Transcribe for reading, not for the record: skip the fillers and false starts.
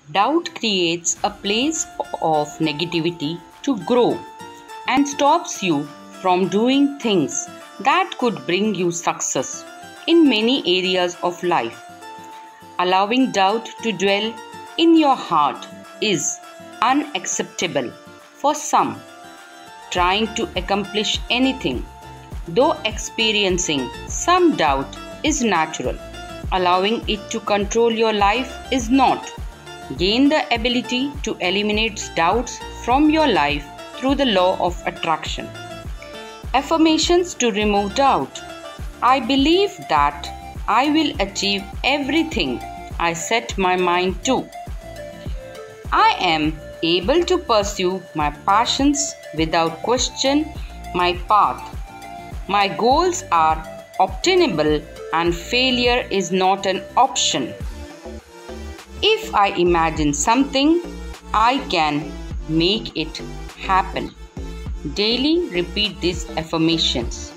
Doubt creates a place of negativity to grow and stops you from doing things that could bring you success in many areas of life. Allowing doubt to dwell in your heart is unacceptable for some trying to accomplish anything. Though experiencing some doubt is natural, allowing it to control your life is not. Gain the ability to eliminate doubts from your life through the law of attraction. Affirmations to remove doubt. I believe that I will achieve everything I set my mind to. I am able to pursue my passions without question my path. My goals are obtainable and failure is not an option. If I imagine something, I can make it happen. Daily repeat these affirmations.